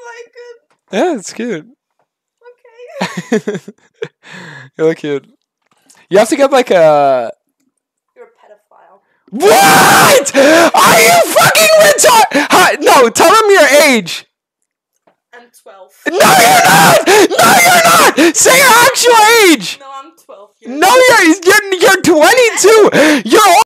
like it? Yeah, it's cute. Okay. You look cute. You have to get like a... You're a pedophile. What? Are you fucking retarded? No, tell them your age. I'm 12. No, you're not! No, you're not! Say your actual age! No, I'm 12 years No, you're 22! You're